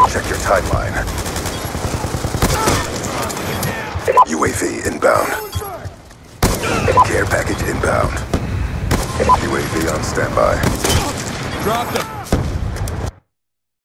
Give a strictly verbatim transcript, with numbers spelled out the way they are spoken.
Check your timeline. U A V inbound. Care package inbound. U A V on standby. Dropped him.